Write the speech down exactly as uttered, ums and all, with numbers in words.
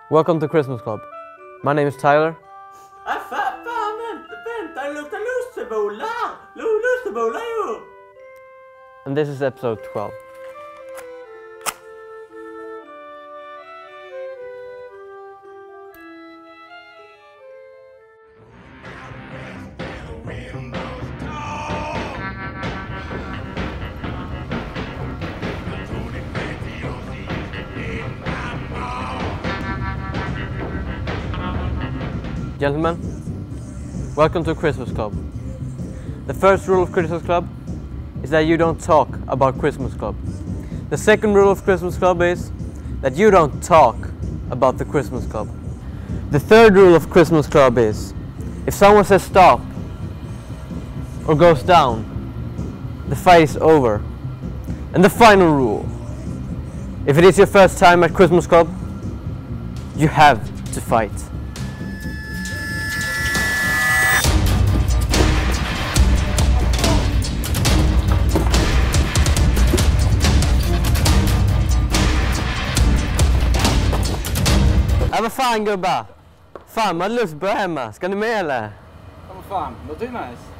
Welcome to Christmas Club. My name is Tyler. Ah, fan, fan, vänta, vänta, det luktar lussebullar! Lu- Lussebullar ju! And this is episode twelve. Gentlemen, welcome to Christmas Club. The first rule of Christmas Club is that you don't talk about Christmas Club. The second rule of Christmas Club is that you don't talk about the Christmas Club. The third rule of Christmas Club is if someone says stop or goes down, the fight is over. And the final rule, if it is your first time at Christmas Club, you have to fight. Ja, vad fan gubbar? Fan, man har lust att börja hemma. Ska ni med eller? Ja, vad fan, låter ju nice.